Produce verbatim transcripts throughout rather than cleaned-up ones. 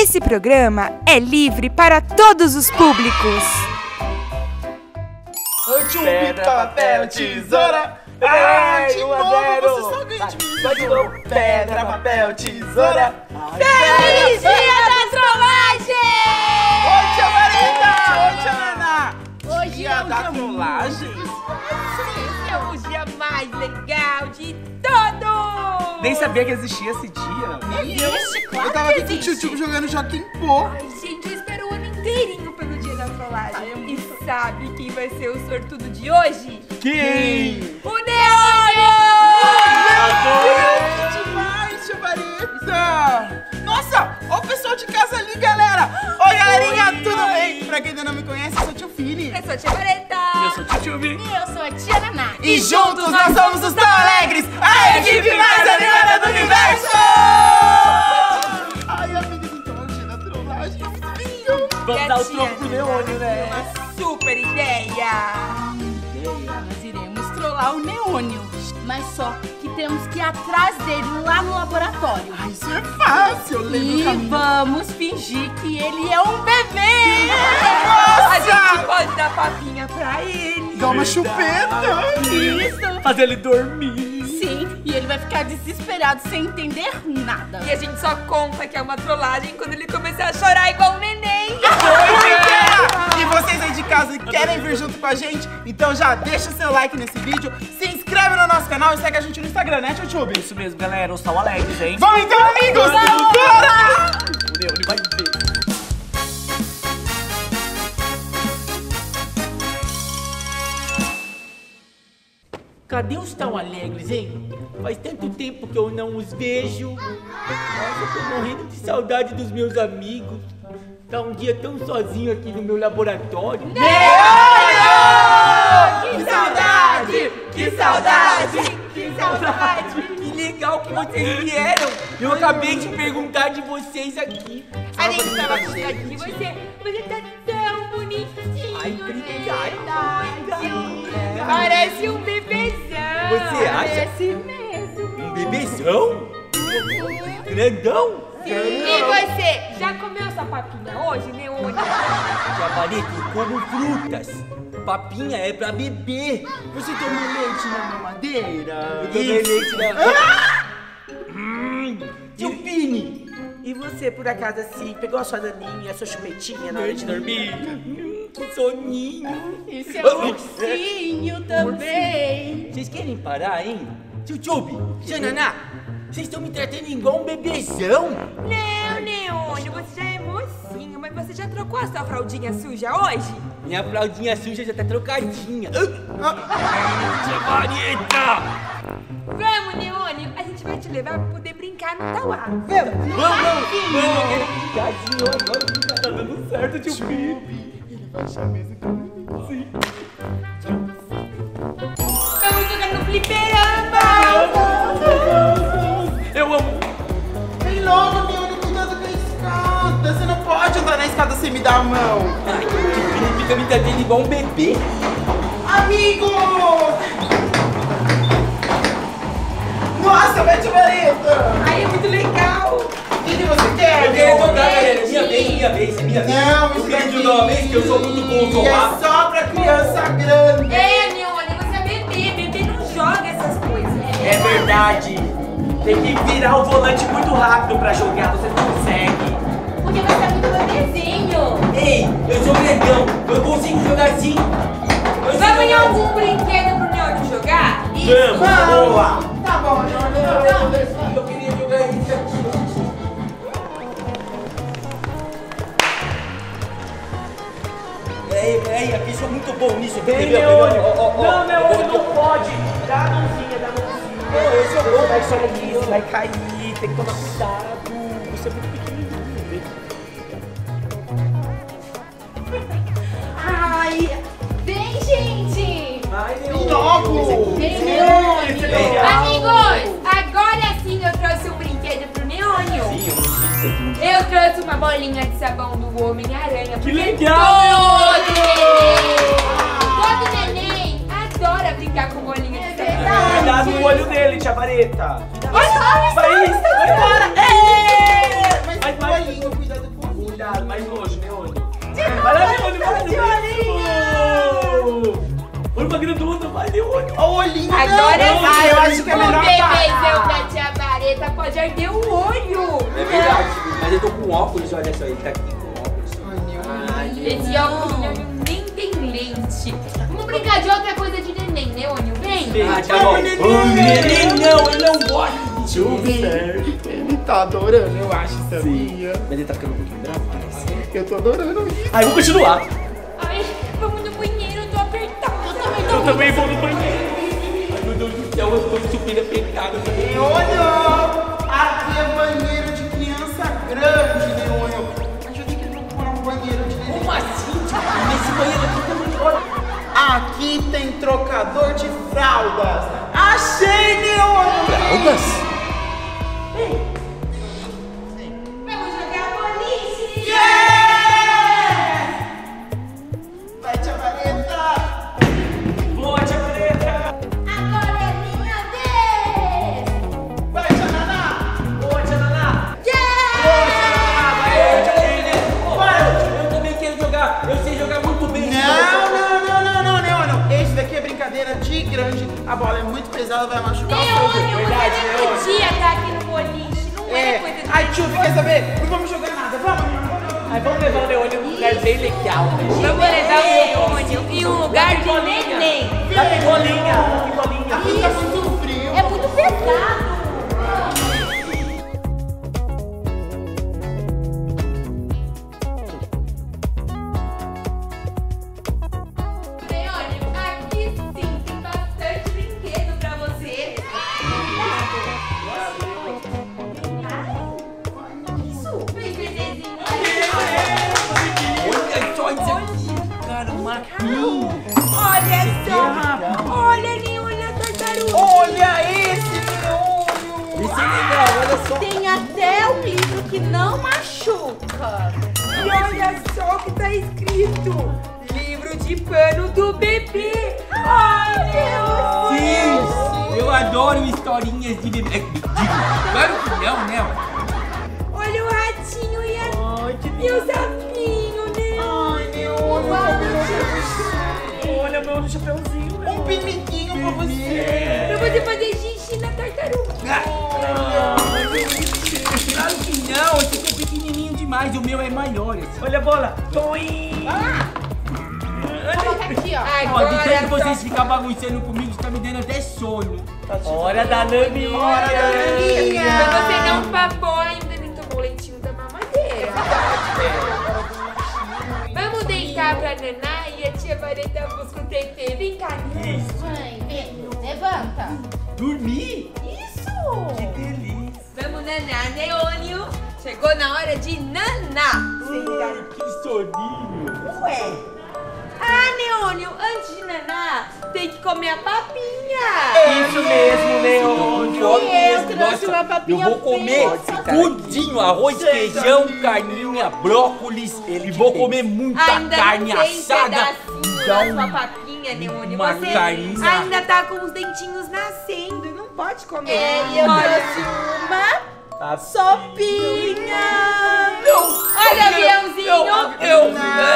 Esse programa é livre para todos os públicos. Pedra, papel, tesoura. Ai, de novo, você só ganha de mim. Vai de novo. Pedra, papel, tesoura. Feliz dia da trollagem! Oi, tia Marita! Oi, tia Naná! Hoje Dia é o da dia trollagem? Esse é o dia mais legal de todos! Nem sabia que existia esse dia. Existe, claro Eu tava que aqui com o existe. tio jogando Joaquim Pô. Ai, gente, eu espero o ano inteirinho pelo dia da trollagem. E sabe quem vai ser o sortudo de hoje? Quem? O Neônio! Que demais, tia Marita! Nossa, ó o pessoal de casa ali, galera! Oi, galerinha, Oi. tudo bem? Pra quem ainda não me conhece, eu sou o tio Fini. Eu sou a Tia Vareta. Eu sou o Tchutchubi. E eu sou a Tia Naná. E juntos nós somos os Tão Alegres, a equipe mais animada do universo! Ai, amigas, então é o dia da trollagem, tá muito lindo! Vamos E a dar o tia troco pro Neônio, né? Uma super ideia! Nós iremos trollar o Neônio, mas só que temos que ir atrás dele lá no laboratório. Ai, isso é fácil, eu lembro o E caminho. vamos fingir que ele é um bebê! A gente pode dar papinha pra ele. Dá uma chupeta! Isso! Fazer ele dormir. Sim, e ele vai ficar desesperado sem entender nada. E a gente só conta que é uma trollagem quando ele começar a chorar igual um neném. E vocês aí de casa querem vir junto com a gente? Então já deixa o seu like nesse vídeo, se inscreve no nosso canal e segue a gente no Instagram, né, Tchutchubi? Isso mesmo, galera. Os Tão Alegres, hein? Vamos então, amigos! Bora! O Neônio vai ver. Cadê os Tão Alegres, hein? Faz tanto tempo que eu não os vejo. Nossa, eu tô morrendo de saudade dos meus amigos. Tá um dia tão sozinho aqui no meu laboratório. Que saudade! Que saudade! Que saudade! Que legal que vocês vieram. Eu acabei de perguntar de vocês aqui. A gente tava buscando de você. Você tá tão bonitinho. Ai, obrigado. Verdade. Parece um bebezão. Você acha? Parece mesmo. Um bebezão? Grandão? E você, já comeu sua papinha hoje, Neônio? Jabarito, eu como frutas. Papinha é pra beber. Você tomou leite na mamadeira? Eu tomei leite na... Hum, tio Pini. E você, por acaso, assim, pegou a sua daninha, a sua chupetinha na hora de dormir? Hum, que soninho. Esse é o ursinho também. Vocês querem parar, hein? Tio Chubi, tia Naná, vocês estão me tratando igual um bebezão? Não, Neônio, você já é mocinho, mas você já trocou a sua fraldinha suja hoje? Minha fraldinha suja já tá trocadinha. Tia Marita! Vamos, Neônio, a gente vai te levar pra poder brincar no Tauá. Vamos, vamos, vamos. Tadinho, agora tá dando certo, tio Pini. Ele vai achar mesmo que eu... Sim. Vamos jogar no fliperama! Eu amo. Vem logo, Neônio, cuidado com a escada. Você não pode andar na escada sem me dar a mão. Ai, o tio Pini fica me tratando igual um bebê. Amigo! Nossa, vai, tia Marita! Ai, é muito legal! O que que você quer? Eu quero jogar, Neônio? galera. Minha vez, minha vez, minha vez. Não, eu isso queria daqui jogar uma vez que eu sou muito bom é jogar. só pra criança grande. É, Neônio, você é bebê, bebê não joga essas coisas. É verdade. Tem que virar o volante muito rápido pra jogar, você não consegue. Porque você é muito bebezinho. Ei, eu sou grandão. Eu consigo jogar assim. Eu sei Vamos em jogar algum brinquedo pro Neônio jogar? Vamos, boa. Tá bom, Neônio. assim. Eu queria jogar isso aqui. Peraí, peraí, aqui sou muito bom nisso. Vem, Entendeu? Neônio. Ó, ó, ó. Não, Neônio, Eu- não pode. Dá a mãozinha, dá a mãozinha. Não, eu sou bom. Vai cair, você vai cair. Tem que tomar cuidado. Você é muito pequenininho. Ai, vem, gente! Vai, Logo! Vem, Neônio. Neônio! Amigos, agora sim eu trouxe um brinquedo pro Neônio. Sim, eu não sei isso aqui. Eu trouxe uma bolinha de sabão do Homem-Aranha. Que porque legal! Todo neném, todo neném adora brincar com bolinha de sabão. Cuidado no olho dele, tia Vareta. Vai, vai, Vai, vai embora. Mas Vai, o vai. olhinho, cuidado com o com óculos, olha só, ele tá aqui com óculos. Ai, Esse óculos nem tem lente. Vamos brincar de outra coisa de neném, né, Ônio? Vem! Ah, tá bom. O neném não, ele não gosta de chuva. Ele tá adorando, eu acho, sabia? Mas ele tá ficando um pouquinho bravo, parece. Eu tô adorando isso. Ai, vamos continuar. Ai, vamos no banheiro, eu tô apertada. Eu também Eu também vou no banheiro. Ai, meu Deus do céu, eu tô super apertado. Leônio! Aqui é banheiro de criança grande, Leônio. A gente tem que procurar um banheiro de neném. Como assim? Nesse banheiro aqui também, olha. Aqui tem trocador de fraldas. Achei, Leônio! Fraldas? Vamos jogar boliche! Vai, tia Vareta! Boa, tia Vareta! Agora é minha vez! Vai, tia Naná! Boa, tia Naná! Eu também quero jogar, eu sei jogar muito bem. Não, não, não, não, não, Leônio. Esse daqui é brincadeira de grande. A bola é muito pesada, vai machucar o seu Leônio, dedo. você não podia estar aqui no boliche. Não é, É. coisa de Ai, tio, quer saber? Não vamos jogar nada. Vamos, Leônio. Ai, vamos levar o Leônio num lugar bem legal. Vamos levar o Leônio em um lugar de neném. Lá tem bolinha, tem bolinha. Aqui tá muito frio. É muito pesado. Leônio, aqui sim tem bastante brinquedo pra você. Isso, vem, bebezinho. Olha só isso aqui, cara, uma Olha só. Olha ali, olha a tartaruga. Olha esse, Leônio. Isso é legal, olha só. Tem até o livro que não machuca. E olha só o que tá escrito. Livro de pano do bebê. Ai, Deus. Sim, eu adoro historinhas de bebê. Claro que não, né? Olha o ratinho e, a... Ai, que e o sapinho, né? Ai, Leônio. Olha meu chapeuzinho. Um piniquinho pra você. Pra você fazer xixi na tartaruga. Claro que não, esse aqui é pequenininho demais, o meu é maior. Esse. Olha a bola. Toim. Coloca aqui, ó. Ó, de tanto Agora vocês ficar bagunçando comigo, tá me dando até sono. Hora da laminha. Hora da laminha. Mas você não papou ainda, nem tomou leitinho da mamadeira. Vamos deitar pra naná e a tia Vareta busca o T T. Vem cá, Nina. Isso. Mãe, vem, levanta. Dormir? Isso. Que delícia. Vamos naná, Leônio. Chegou na hora de naná. Ai, que soninho. Ué. Ah, Leônio, antes de naná, tem que comer a papinha. Isso mesmo, Leônio. E eu trouxe uma Eu papinha vou comer tudinho, arroz, feijão, carninha, brócolis. E vou comer muita Ainda carne não tem assada. pedacinho Dá da um- sua papinha, Leônio. uma Você carninha. ainda tá com os dentinhos nascendo. Não pode comer. É, e eu Olha, trouxe uma Tá. sopinha. Não! Olha, aviãozinho. Não, eu...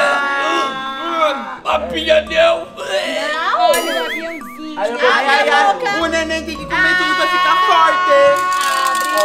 Papinha não! Olha o aviãozinho. Ai, Ai, ai, ai. boca. O neném tem que comer tudo pra ficar forte.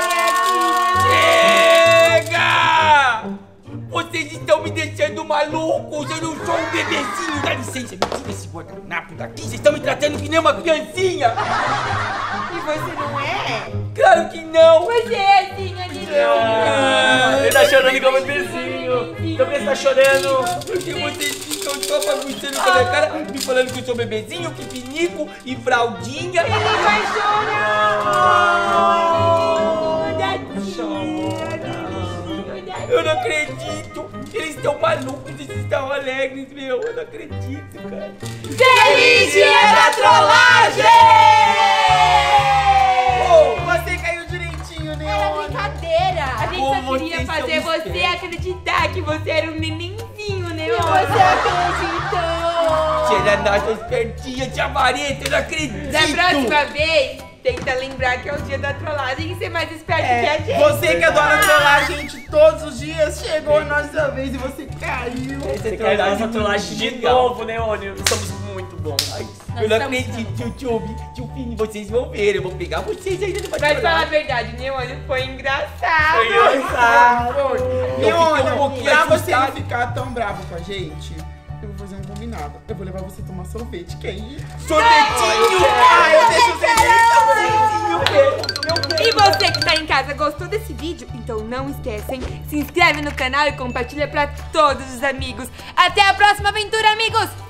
Olha aqui. Chega! Vocês estão me deixando malucos! Eu não sou um bebezinho! Dá licença, me tira esse guardanapo daqui! Vocês estão me tratando que nem uma criancinha! E você não é? Claro que não! Você é assim, Aninha. Ah, ele tá chorando igual bebezinho! Então você tá chorando? Porque vocês ficam só bagunçando com a minha cara, me falando que eu sou bebezinho, que pinico e fraldinha! Ele vai chorar. Eu não acredito! Eles estão malucos, eles estão alegres, meu! Eu não acredito, cara! Feliz dia da trollagem! Você caiu direitinho, né? Era brincadeira. A gente Como só queria vocês são fazer você espertos. acreditar que você era um nenenzinho, né? E você acreditou. Tia Nata espertinha, tia Vareta, eu não acredito! Da próxima vez, tenta lembrar que é o dia da trollagem e ser mais esperto que a É, gente. você que adora trollar a gente todos os dias, chegou a nossa vez e você caiu. Você quer dar essa trollagem de novo, né, Leônio? Somos muito bons. Ai, Nós Eu não estamos acredito, tio Tchube. Tio Fini, vocês vão ver. Eu vou pegar vocês ainda no Mas fala a bate-bola. verdade, Neônio, foi engraçado. Foi engraçado. E Eu fiquei um olha, pouquinho pra você não assustado. ficar tão bravo com a gente, eu vou fazer um combinado. Eu vou levar você a tomar sorvete, quer ir? Sorvetinho! Ah, eu deixo você E você que tá em casa gostou desse vídeo? Então não esquecem, se inscreve no canal e compartilha pra todos os amigos. Até a próxima aventura, amigos!